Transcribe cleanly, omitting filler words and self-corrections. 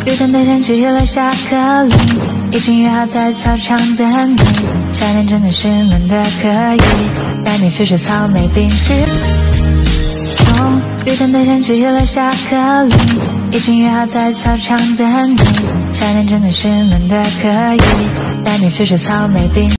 雨天的天气了下课铃，已经约好在操场等你。夏天真的是闷的可以，带你去吃草莓冰淇淋。雨天的天气了下课铃，已经约好在操场等你。夏天真的是闷的可以，带你去吃草莓冰。